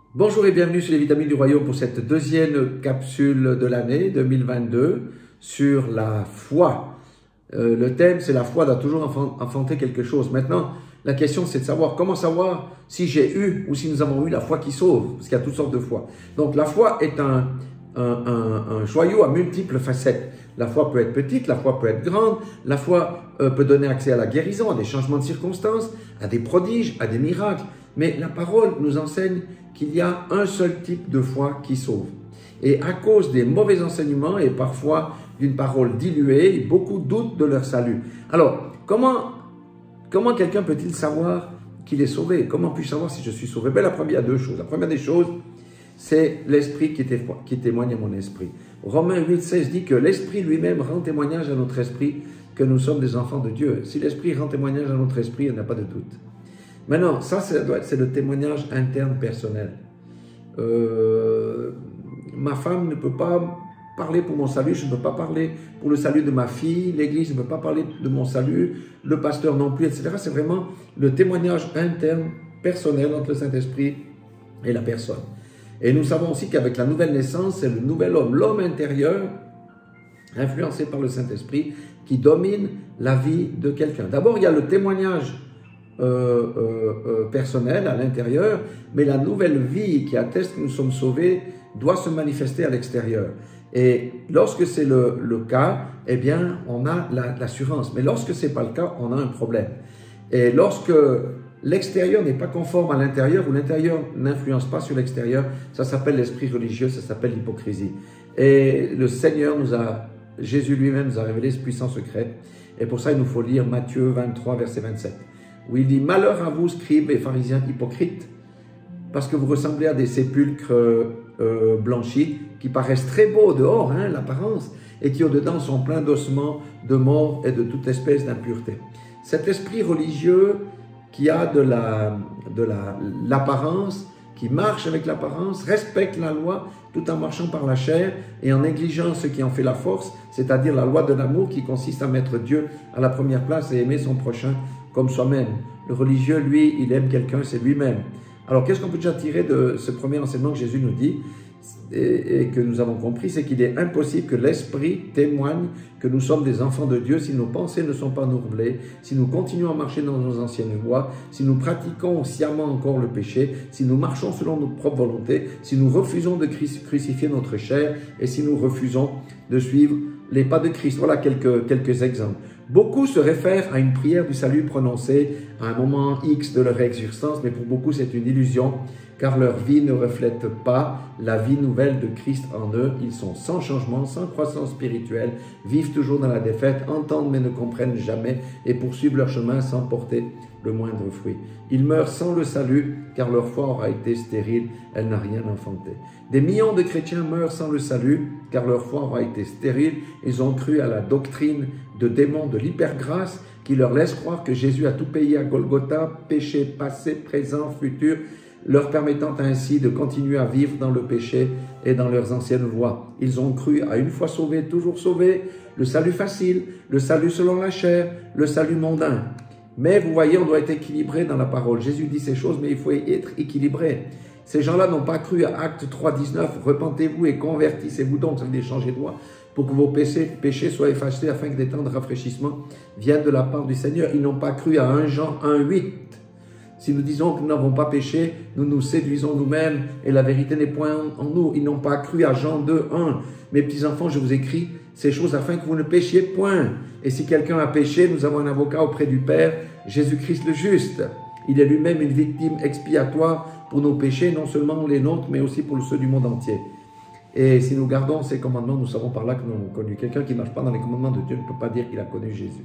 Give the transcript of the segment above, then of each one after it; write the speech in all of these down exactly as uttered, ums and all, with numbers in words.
Bonjour et bienvenue sur les Vitamines du Royaume pour cette deuxième capsule de l'année deux mille vingt-deux sur la foi. Euh, le thème, c'est la foi doit toujours enfanter quelque chose. Maintenant, la question, c'est de savoir comment savoir si j'ai eu ou si nous avons eu la foi qui sauve, parce qu'il y a toutes sortes de foi. Donc, la foi est un, un, un, un joyau à multiples facettes. La foi peut être petite, la foi peut être grande, la foi euh, peut donner accès à la guérison, à des changements de circonstances, à des prodiges, à des miracles. Mais la parole nous enseigne qu'il y a un seul type de foi qui sauve. Et à cause des mauvais enseignements et parfois d'une parole diluée, beaucoup doutent de leur salut. Alors, comment, comment quelqu'un peut-il savoir qu'il est sauvé? Comment puis-je savoir si je suis sauvé? Ben, la première, il y a deux choses. La première des choses, c'est l'esprit qui, qui témoigne à mon esprit. Romains huit, seize dit que l'esprit lui-même rend témoignage à notre esprit que nous sommes des enfants de Dieu. Si l'esprit rend témoignage à notre esprit, il n'y a pas de doute. Maintenant, ça, ça doit être, c'est le témoignage interne personnel. Euh, ma femme ne peut pas parler pour mon salut, je ne peux pas parler pour le salut de ma fille, l'église ne peut pas parler de mon salut, le pasteur non plus, et cetera. C'est vraiment le témoignage interne, personnel entre le Saint-Esprit et la personne. Et nous savons aussi qu'avec la nouvelle naissance, c'est le nouvel homme, l'homme intérieur, influencé par le Saint-Esprit, qui domine la vie de quelqu'un. D'abord, il y a le témoignage Euh, euh, euh, personnel à l'intérieur, mais la nouvelle vie qui atteste que nous sommes sauvés doit se manifester à l'extérieur. Et lorsque c'est le, le cas, eh bien, on a l'assurance. Mais lorsque ce n'est pas le cas, on a un problème. Et lorsque l'extérieur n'est pas conforme à l'intérieur ou l'intérieur n'influence pas sur l'extérieur, ça s'appelle l'esprit religieux, ça s'appelle l'hypocrisie. Et le Seigneur nous a, Jésus lui-même nous a révélé ce puissant secret. Et pour ça, il nous faut lire Matthieu vingt-trois, verset vingt-sept. Où il dit « Malheur à vous, scribes et pharisiens hypocrites, parce que vous ressemblez à des sépulcres euh, blanchis, qui paraissent très beaux dehors, hein, l'apparence, et qui au-dedans sont pleins d'ossements, de morts et de toute espèce d'impureté. » Cet esprit religieux qui a de la, de la, l'apparence, qui marche avec l'apparence, respecte la loi tout en marchant par la chair et en négligeant ce qui en fait la force, c'est-à-dire la loi de l'amour qui consiste à mettre Dieu à la première place et aimer son prochain comme soi-même. Le religieux, lui, il aime quelqu'un, c'est lui-même. Alors, qu'est-ce qu'on peut déjà tirer de ce premier enseignement que Jésus nous dit et, et que nous avons compris, c'est qu'il est impossible que l'Esprit témoigne que nous sommes des enfants de Dieu si nos pensées ne sont pas nouvelées, si nous continuons à marcher dans nos anciennes voies, si nous pratiquons sciemment encore le péché, si nous marchons selon notre propre volonté, si nous refusons de crucifier notre chair et si nous refusons de suivre les pas de Christ. Voilà quelques, quelques exemples. Beaucoup se réfèrent à une prière du salut prononcée à un moment X de leur existence, mais pour beaucoup c'est une illusion, car leur vie ne reflète pas la vie nouvelle de Christ en eux. Ils sont sans changement, sans croissance spirituelle, vivent toujours dans la défaite, entendent mais ne comprennent jamais et poursuivent leur chemin sans porter le moindre fruit. Ils meurent sans le salut, car leur foi aura été stérile, elle n'a rien enfanté. Des millions de chrétiens meurent sans le salut, car leur foi aura été stérile. Ils ont cru à la doctrine de démons de l'hypergrâce qui leur laisse croire que Jésus a tout payé à Golgotha, péché passé, présent, futur, leur permettant ainsi de continuer à vivre dans le péché et dans leurs anciennes voies. Ils ont cru à une fois sauvés, toujours sauvés, le salut facile, le salut selon la chair, le salut mondain. Mais vous voyez, on doit être équilibré dans la parole. Jésus dit ces choses, mais il faut être équilibré. Ces gens-là n'ont pas cru à Acte trois, dix-neuf, « Repentez-vous et convertissez-vous donc », ça veut dire changer de voie, pour que vos péchés, péchés soient effacés afin que des temps de rafraîchissement viennent de la part du Seigneur. Ils n'ont pas cru à un Jean un, huit. Si nous disons que nous n'avons pas péché, nous nous séduisons nous-mêmes et la vérité n'est point en nous. Ils n'ont pas cru à Jean deux, un. Mes petits-enfants, je vous écris ces choses afin que vous ne péchiez point. Et si quelqu'un a péché, nous avons un avocat auprès du Père, Jésus-Christ le juste. Il est lui-même une victime expiatoire pour nos péchés, non seulement les nôtres, mais aussi pour ceux du monde entier. Et si nous gardons ces commandements, nous savons par là que nous avons connu. Quelqu'un qui ne marche pas dans les commandements de Dieu ne peut pas dire qu'il a connu Jésus.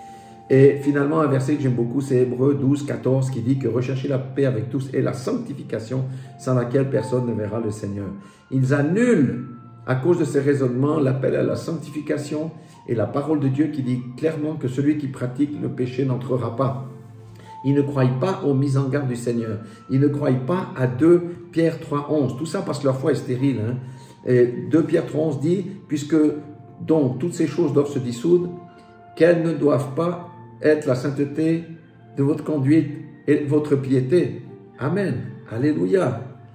Et finalement, un verset que j'aime beaucoup, c'est Hébreux douze, quatorze, qui dit que rechercher la paix avec tous est la sanctification sans laquelle personne ne verra le Seigneur. Ils annulent, à cause de ces raisonnements, l'appel à la sanctification et la parole de Dieu qui dit clairement que celui qui pratique le péché n'entrera pas. Ils ne croient pas aux mises en garde du Seigneur. Ils ne croient pas à deux Pierre trois, onze. Tout ça parce que leur foi est stérile. Hein. Et deux Pierre trois, onze dit, puisque donc toutes ces choses doivent se dissoudre, qu'elles ne doivent pas être la sainteté de votre conduite et votre piété. Amen. Alléluia.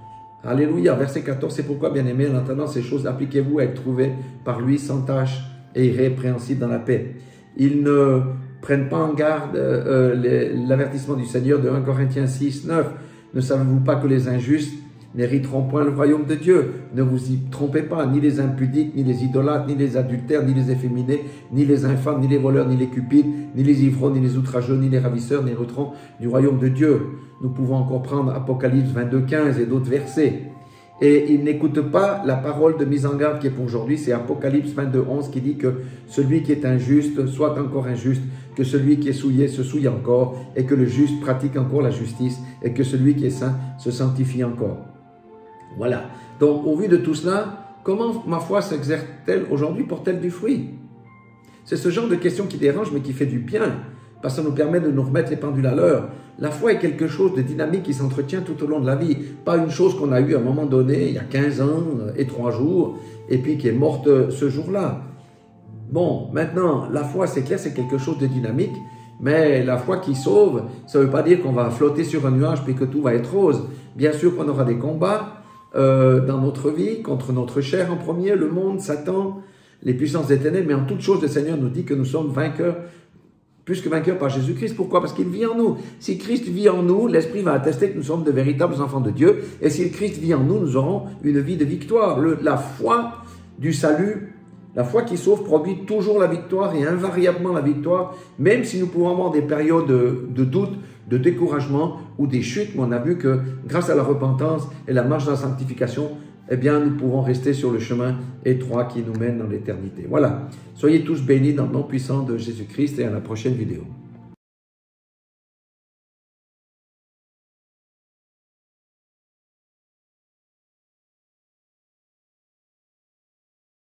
Alléluia. Verset quatorze, c'est pourquoi, bien aimés, en entendant ces choses, appliquez-vous à être trouvés par lui sans tâche et irrépréhensible dans la paix. Ils ne prennent pas en garde euh, euh, l'avertissement du Seigneur de un Corinthiens six, neuf. Ne savez-vous pas que les injustes n'hériteront point le royaume de Dieu? Ne vous y trompez pas, ni les impudiques, ni les idolâtres, ni les adultères, ni les efféminés, ni les infâmes, ni les voleurs, ni les cupides, ni les ivrognes, ni les outrageux, ni les ravisseurs n'hériteront du royaume de Dieu. Nous pouvons encore prendre Apocalypse vingt-deux, quinze et d'autres versets. Et ils n'écoutent pas la parole de mise en garde qui est pour aujourd'hui. C'est Apocalypse vingt-deux, onze qui dit que celui qui est injuste soit encore injuste, que celui qui est souillé se souille encore, et que le juste pratique encore la justice, et que celui qui est saint se sanctifie encore. Voilà. Donc, au vu de tout cela, comment ma foi s'exerce-t-elle aujourd'hui? Porte-t-elle du fruit? C'est ce genre de question qui dérange, mais qui fait du bien, parce que ça nous permet de nous remettre les pendules à l'heure. La foi est quelque chose de dynamique qui s'entretient tout au long de la vie. Pas une chose qu'on a eue à un moment donné, il y a quinze ans et trois jours, et puis qui est morte ce jour-là. Bon, maintenant, la foi, c'est clair, c'est quelque chose de dynamique, mais la foi qui sauve, ça ne veut pas dire qu'on va flotter sur un nuage puis que tout va être rose. Bien sûr qu'on aura des combats euh, dans notre vie, contre notre chair en premier, le monde, Satan, les puissances des ténèbres, mais en toute chose, le Seigneur nous dit que nous sommes vainqueurs, plus que vainqueurs par Jésus-Christ. Pourquoi? Parce qu'il vit en nous. Si Christ vit en nous, l'Esprit va attester que nous sommes de véritables enfants de Dieu. Et si Christ vit en nous, nous aurons une vie de victoire. Le, la foi du salut, la foi qui sauve produit toujours la victoire et invariablement la victoire, même si nous pouvons avoir des périodes de, de doute, de découragement ou des chutes. Mais on a vu que grâce à la repentance et la marche dans la sanctification, eh bien, nous pouvons rester sur le chemin étroit qui nous mène dans l'éternité. Voilà. Soyez tous bénis dans le nom puissant de Jésus-Christ et à la prochaine vidéo.